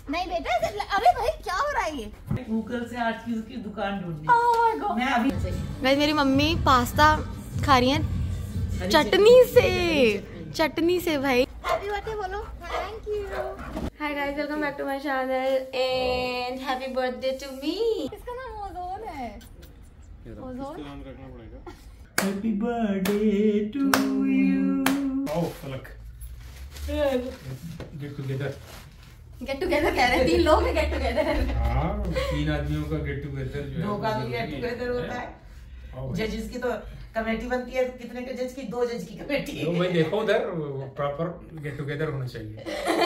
नहीं बेटा, अरे भाई क्या हो रहा है ये? गूगल से 8 चीज की दुकान ढूंढी। Oh my god. मैं अभी गाइस मेरी मम्मी पास्ता खा रही है चटनी से भाई। हैप्पी बर्थडे बोलो। Thank you. Hi guys, welcome back to my channel and happy birthday to me. इसका नाम ओजोन है। ओजोन नाम रखना पड़ेगा। Happy birthday to you. Oh Falak. Get together कह रहे हैं, 3 लोग गेट टुगेदर। हाँ, 3 आदमियों का गेट टुगेदर जो है, 2 का भी गेट टुगेदर होता है। जजेस की तो कमेटी बनती है, कितने के जज की? 2 जज की कमेटी है। तो भाई देखो उधर प्रॉपर गेट टुगेदर होना चाहिए।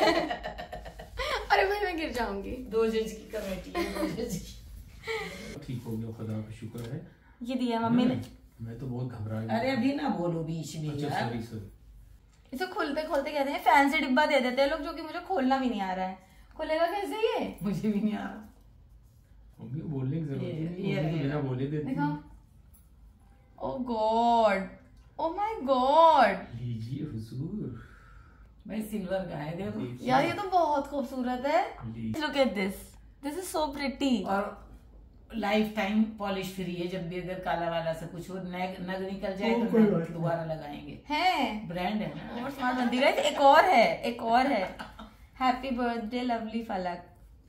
अरे भाई मैं गिर जाऊंगी। 2 जज की कमेटी है, 2 जज की। ठीक हो गया, खुदा का शुक्र है। ये दिया मम्मी ने। मैं तो बहुत घबरा गया। अरे अभी ना बोलो बीच में यार। सॉरी। इसे खोलते खोलते कहते हैं फैंसी डिब्बा दे देते हैं लोग, जो कि मुझे खोलना भी नहीं आ रहा है। खोलेगा कैसे ये? मुझे भी नहीं आ रहा। मम्मी बोलने की जरूरत नहीं, ये मम्मी बिना बोले देती देखो। है। Oh god, oh my god. लीजिए हुजूर। भाई सिल्वर का है, देखो यार ये तो बहुत खूबसूरत है। लीजिए। Look at this is so pretty. और लाइफ टाइम पॉलिश फ्री है। जब भी अगर काला वाला से कुछ हो, नग निकल जाए तो नग दोबारा लगाएंगे। है ब्रांड है ना। और स्मार्ट बनती है। एक और है happy birthday lovely Falak.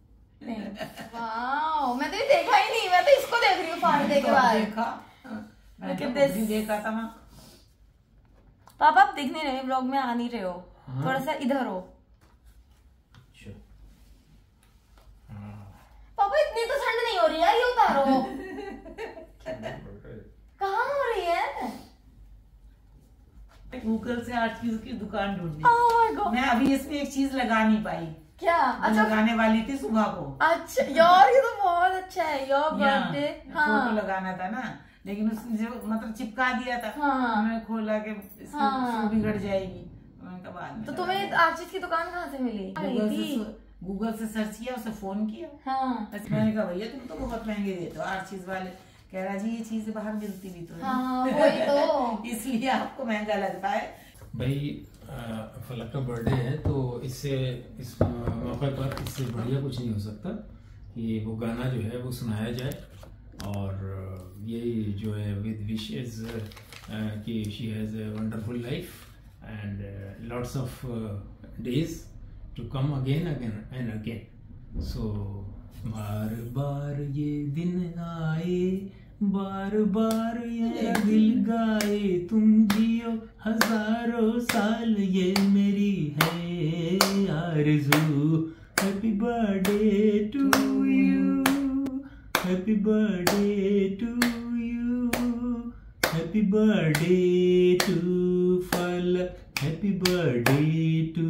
Wow, मैं तो ये देखा ही नहीं, मैं तो इसको देख रही हूँ फाड़ने के बाद। देखा मैं Look तो at this. खुद ही देखा था माँ। पापा आप दिख नहीं रहे, ब्लॉग में आ नहीं रहे हो। हाँ। थोड़ा सा इधर हो। अच्छा। हाँ। पापा इतनी तो ठंड नहीं हो रही है, ये उतारो। कहाँ हो रही है? गूगल से 8 चीज की दुकान ढूंढी। Oh my God. मैं अभी इसमें एक चीज लगा नहीं पाई। क्या? अच्छा लगाने वाली थी सुबह को। अच्छा यार, ये तो बहुत अच्छा है। Your birthday. फोटो लगाना था ना, लेकिन उसने जो मतलब चिपका दिया था। हाँ। मैं खोला के हाँ। बिगड़ जाएगी। मैंने कहा बाद में तो लगा तुम्हें देंगे। आर्चिस की दुकान कहाँ से मिली? गूगल से सर्च किया, उसे फोन किया। हाँ मैंने कहा भैया तुम तो बहुत महंगे देते हो आर्चिस वाले। कह रहा जी ये चीजें बाहर मिलती भी तो है। हाँ वही तो। इसलिए आपको महंगा लगता है। भाई फलक का बर्थडे है तो इससे इस मौके पर इससे बढ़िया कुछ नहीं हो सकता कि वो गाना जो है वो सुनाया जाए। और यही जो है विद विशेस कि she has a wonderful life and lots of days to come again and again. सो बार बार ये दिन आए, बार बार ये दिल गाए, तुम जियो हजारों साल, ये मेरी है आरज़ू। Happy birthday to you, happy birthday to you, happy birthday to Falak, happy birthday to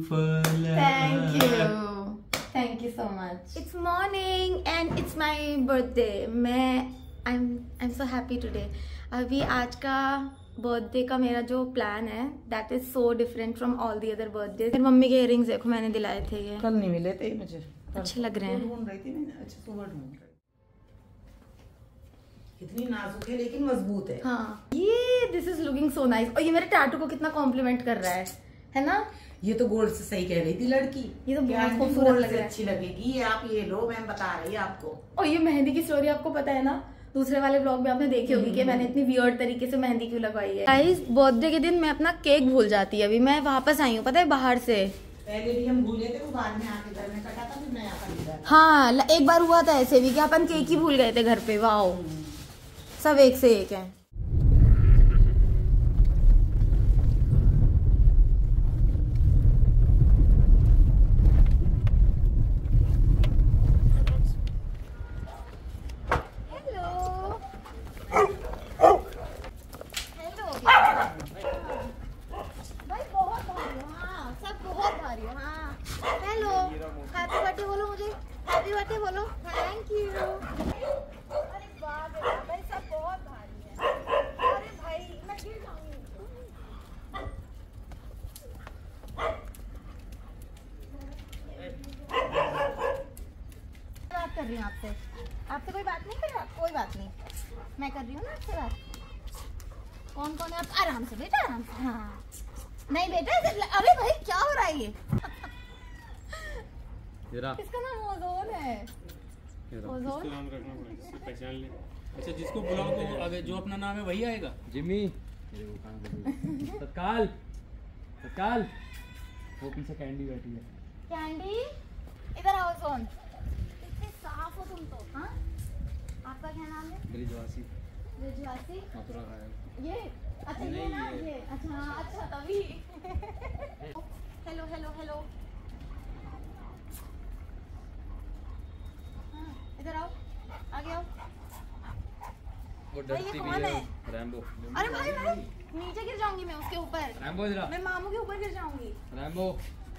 Falak. Thank you so much. It's morning and it's my birthday. I'm so happy today. अभी आज का बर्थडे का मेरा जो प्लान है that is so different from all the other birthdays. फिर mummy के earrings देखो मैंने दिलाए थे, ये कल नहीं मिले थे मुझे। अच्छे लग रहे हैं। ढूंढ रही थी मैंने। अच्छा सुबह ढूंढ रही। कितनी नाजुक है लेकिन मजबूत है। हाँ ये this is looking so nice. और ये मेरे टैटू को कितना कॉम्प्लीमेंट कर रहा है ना? ये तो गोल्ड से सही कह रही थी लड़की। ये तो बहुत यार, खूबसूरत गोल्ड लग से रहा है। अच्छी लगेगी ये। आप ये लो, मैं बता रही आपको। और ये मेहंदी की स्टोरी आपको पता है ना? दूसरे वाले ब्लॉग में आपने देखी होगी कि मैंने इतनी वियर्ड तरीके से मेहंदी क्यों लगवाई है। गाइस बर्थडे के दिन मैं अपना केक भूल जाती है। अभी मैं वापस आई हूँ पता है बाहर से। पहले भी हम भूले थे, वो बाद में आके घर में कटा था, फिर मैं आकर इधर। हाँ एक बार हुआ था ऐसे भी कि अपन केक ही भूल गए थे घर पे। वाओ, सब एक से एक है। हैप्पी बर्थडे बोलो। Thank you. अरे वाह बेटा, भाई सब बहुत भारी है। अरे भाई मैं गिर जाऊंगी। बात कर रही हूँ आपसे। आपसे कोई बात नहीं कर रहा? कोई बात नहीं, मैं कर रही हूँ ना आपसे बात। कौन कौन है आप? आराम से बेटा, आराम से। हाँ नहीं बेटा, अरे भाई क्या हो रहा है ये? इसका नाम ओजोन है। ओजोन नाम रखना पड़ेगा, इसकी पहचान ले। अच्छा जिसको बुलाओ तो आगे जो अपना नाम है वही आएगा। जिम्मी तत्काल तत्काल वो पीछे कैंडी बैठी है। कैंडी इधर आओ। ओजोन इतने साफ हो तुम तो। हाँ आपका क्या नाम है? ब्रिजवासी। ब्रिजवासी मथुरा का है ये। अच्छा ये ना ये अच्छा हाँ अच्छा तभी। हेलो हेलो हेलो इधर आओ आगे आओ। वो भाई ये कौन है? रैम्बो। अरे भाई भाई नीचे गिर जाऊंगी मैं उसके ऊपर। रैम्बो इधर। मैं मामू के ऊपर गिर जाऊंगी। Rambo.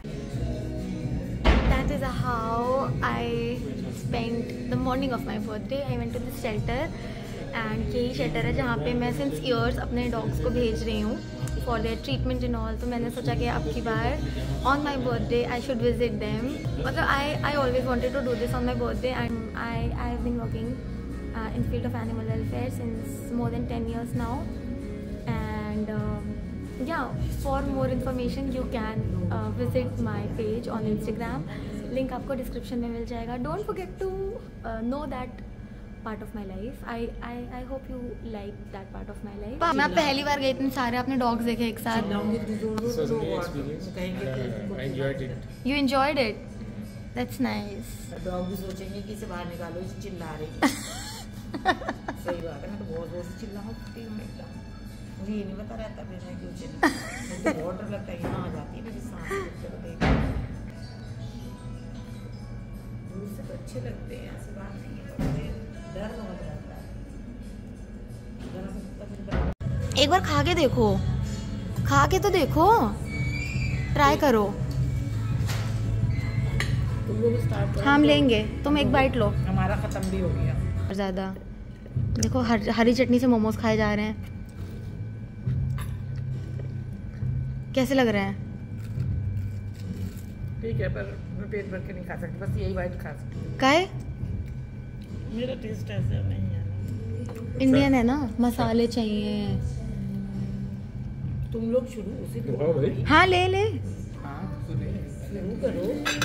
That is how I spent the morning of my birthday. I went to this shelter and यही shelter है जहाँ पे मैं since years अपने dogs को भेज रही हूँ for their treatment and all. तो मैंने सोचा कि अब की बार on my birthday I should visit them. मतलब I always wanted to do this on my birthday and I have been working in field of animal welfare since more than 10 years now. And yeah, for more information you can visit my page on Instagram. Link आपको description में मिल जाएगा. Don't forget to know that part of my life. I hope you like that part of my life. मैं पहली बार गई, इतने सारे अपने dogs देखे एक साथ. I enjoyed it. You enjoyed it? That's nice. Dog भी सोचेंगे कि इसे बाहर निकालो, इसे चिल्ला रही। सही बात है, मैं तो बहुत जोर से चिल्लाती हूँ एकदम। मुझे ये नहीं पता रहता फिर मैं क्यों चिल्लाती हूँ। मुझे बहुत डर लगता है, यहाँ आ जाती है मेरी सांस देख। दूर से तो अच्छे लगते हैं, ऐसी बात नहीं है, मुझे डर बहुत लगता है। एक बार खा के देखो, खा के तो देखो, ट्राई करो। तुम लोग स्टार्ट करो। हम लेंगे, तुम एक बाइट लो। हमारा खत्म भी हो गया। ज़्यादा देखो हरी चटनी से मोमोज खाए जा रहे हैं। कैसे लग रहे हैं? ठीक है, पर मैं पेट भर के नहीं खा सकती, बस यही वाइट खा सकती हूँ। काहे? मेरा टेस्ट ऐसा नहीं है। इंडियन है ना, मसाले चाहिए। तुम लोग शुरू से हाँ ले ले। हाँ शुरू करो।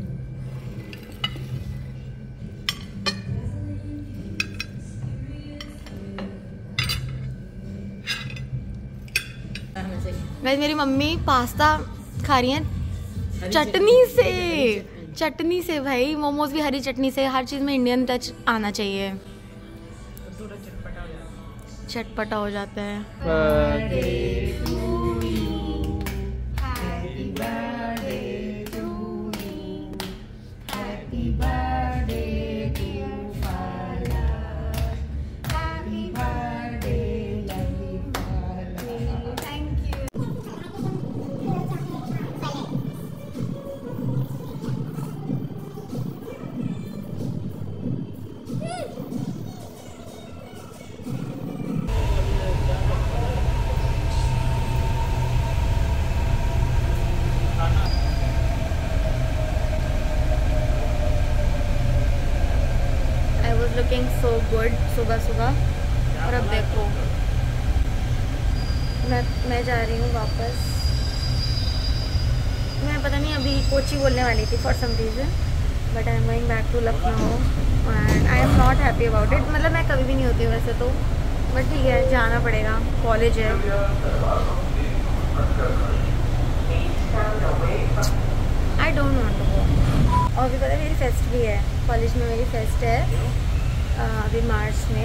गाइस मेरी मम्मी पास्ता खा रही हैं चटनी से भाई। मोमोज भी हरी चटनी से। हर चीज़ में इंडियन टच आना चाहिए, चटपटा हो जाता है। लुकिंग सो गुड सुबह सुबह। और अब देखो मैं जा रही हूँ वापस। मैं पता नहीं अभी कोची बोलने वाली थी for some reason, but I am going back to Lucknow and I am not happy about it. मतलब मैं कभी भी नहीं होती हूँ वैसे तो, बट ठीक है जाना पड़ेगा, कॉलेज है। I don't want to go. और अभी पता है मेरी फेस्ट भी है, कॉलेज में मेरी फेस्ट है अभी मार्च में।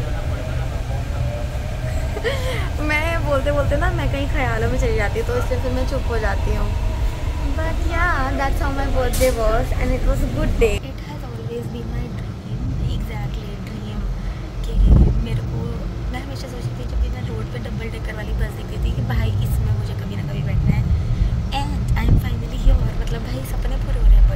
मैं बोलते बोलते ना मैं कहीं ख्यालों में चली जाती हूँ, तो इसलिए फिर मैं चुप हो जाती हूँ। But yeah that's how my birthday was and it was a good day. It has always been my dream, exactly dream, कि मेरे को मैं हमेशा सोचती थी जब भी मैं रोड पे डबल डेकर वाली बस देखती थी कि भाई इसमें मुझे कभी ना कभी बैठना है। And I am finally here. मतलब भाई सपने पूरे हो रहे हैं।